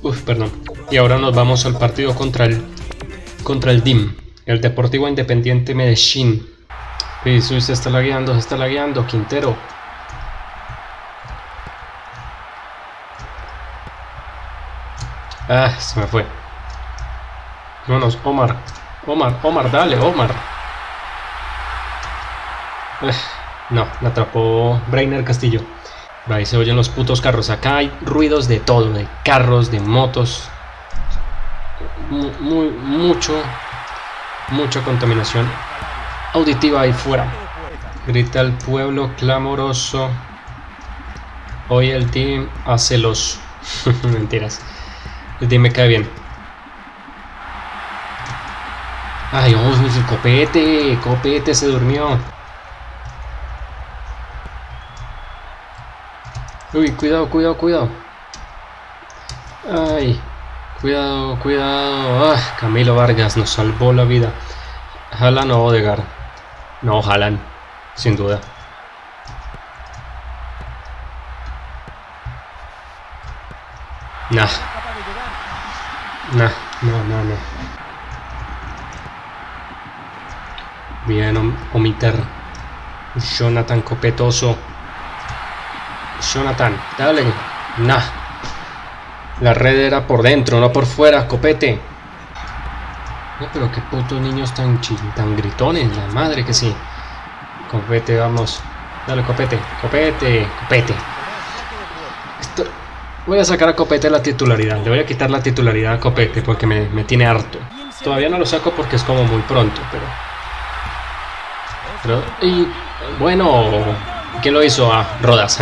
Uf, perdón. Y ahora nos vamos al partido contra el DIM, el Deportivo Independiente Medellín. Y se está lagueando, Quintero. Ah, se me fue. Vámonos, Omar, dale, Omar. No, la atrapó Breiner Castillo. Ahí se oyen los putos carros. Acá hay ruidos de todo, de carros, de motos. Mucha contaminación auditiva ahí fuera. Grita el pueblo clamoroso. Hoy el team hace los... Mentiras. El team me cae bien. Ay, el copete se durmió. Uy, cuidado. Ay, cuidado. Ah, Camilo Vargas nos salvó la vida. Haaland o Odegaard. No, Haaland, sin duda. No. Bien, Omiter. Jonathan Copetoso. Jonathan, dale. Nah. La red era por dentro, no por fuera, Copete. No, pero qué putos niños tan gritones, la madre que sí. Copete, vamos. Dale, Copete. Voy a sacar a Copete la titularidad. Le voy a quitar la titularidad a Copete porque me tiene harto. Todavía no lo saco porque es como muy pronto, pero y bueno, ¿quién lo hizo? Ah, Rodas.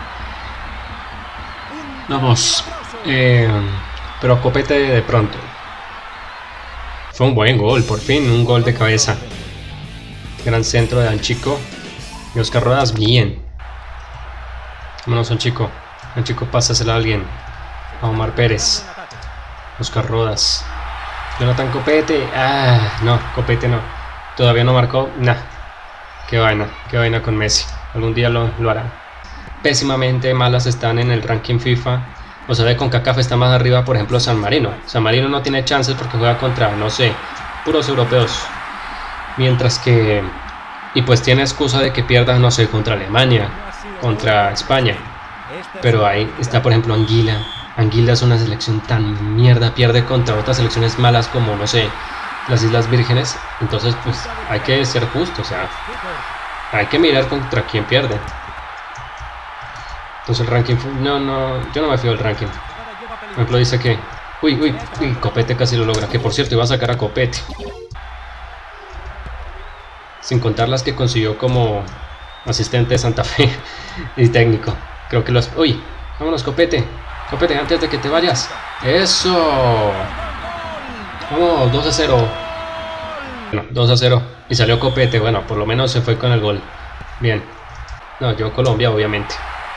Vamos. Pero Copete de pronto. Fue un buen gol, por fin, un gol de cabeza. Gran centro de Anchico. Y Oscar Rodas, bien. Vámonos, Anchico. Anchico, pásasela a alguien. A Omar Pérez. Oscar Rodas. Jonathan Copete. Ah, no, Copete no. Todavía no marcó. Nah. Qué vaina con Messi. Algún día lo hará. Pésimamente malas están en el ranking FIFA. O sea, de CONCACAF está más arriba, por ejemplo, San Marino. San Marino no tiene chances porque juega contra, no sé, puros europeos. Mientras que... Y pues tiene excusa de que pierda, no sé, contra Alemania, contra España. Pero ahí está, por ejemplo, Anguila. Anguila es una selección tan mierda, pierde contra otras selecciones malas como, no sé, las Islas Vírgenes. Entonces, pues, hay que ser justo, o sea, hay que mirar contra quién pierde. Entonces el ranking... No, yo no me fío del ranking. Por ejemplo, dice que... Uy, Copete casi lo logra. Que por cierto, iba a sacar a Copete. Sin contar las que consiguió como asistente de Santa Fe y técnico. Creo que los... Uy, vámonos, Copete. Copete, antes de que te vayas. ¡Eso! Vamos, 2-0. Bueno, 2-0. Y salió Copete. Bueno, por lo menos se fue con el gol. Bien. No, yo Colombia, obviamente.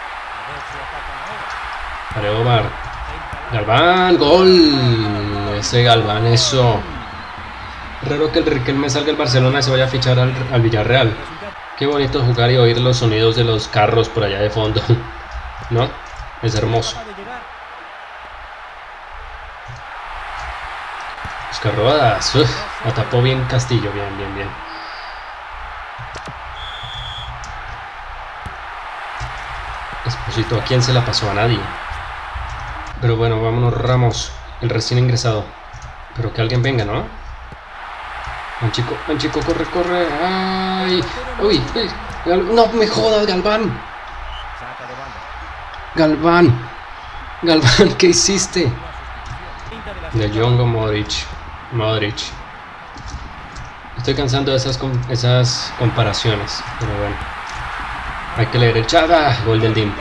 Para Omar. Galván, gol. Ese Galván, eso. Raro que el Riquelme salga del Barcelona y se vaya a fichar al Villarreal. Qué bonito jugar y oír los sonidos de los carros por allá de fondo. ¿No? Es hermoso. Oscar Rodas. La tapó bien Castillo. Bien. Esposito, ¿a quién se la pasó? A nadie. Pero bueno, vámonos, Ramos, el recién ingresado. Pero que alguien venga, ¿no? Anchico, corre. Ay, uy, no me jodas, Galván. Galván, ¿qué hiciste? De Jong o Modric. Estoy cansando de esas comparaciones, pero bueno. Hay que leer el chat. Gol del DIM.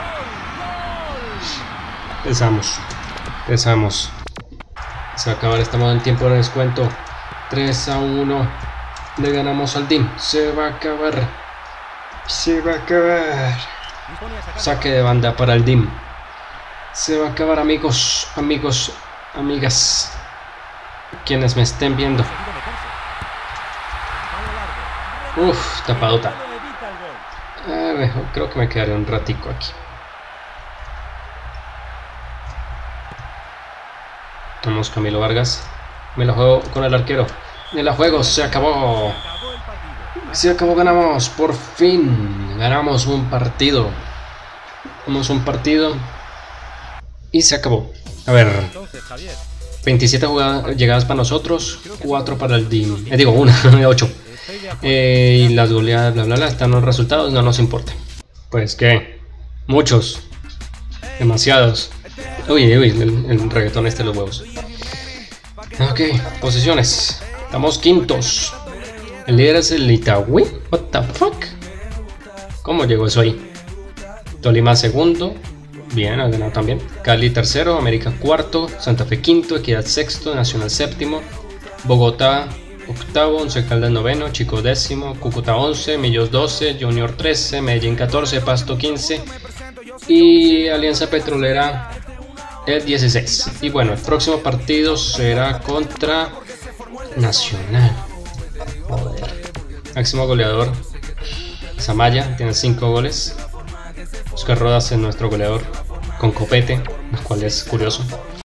Empezamos. Se va a acabar, estamos en tiempo de descuento. 3-1. Le ganamos al DIM. Se va a acabar. Saque de banda para el DIM. Se va a acabar, amigos, amigas. Quienes me estén viendo. Tapadota. Creo que me quedaré un ratico aquí. Vamos, Camilo Vargas. Me la juego con el arquero. Me la juego, se acabó. Se acabó, ganamos. Por fin. Ganamos un partido. Ganamos un partido. Y se acabó. A ver. 27 llegadas para nosotros. 4 para el team. Digo, 8. Y las goleadas, bla, bla, bla. Están los resultados, no nos importa. Pues que. Muchos. Demasiados. Uy, el reggaetón este de los huevos. Ok, posiciones. Estamos quintos. El líder es el Itagüí. What the fuck? ¿Cómo llegó eso ahí? Tolima segundo. Bien, ha ganado también. Cali tercero, América cuarto, Santa Fe quinto, Equidad sexto, Nacional séptimo, Bogotá octavo, Once Caldas noveno, Chico décimo, Cúcuta 11, Millos 12, Junior 13, Medellín 14, Pasto 15 y Alianza Petrolera el 16. Y bueno, el próximo partido será contra Nacional. Joder. Máximo goleador Zamaya, tiene 5 goles. Oscar Rodas es nuestro goleador con copete, lo cual es curioso.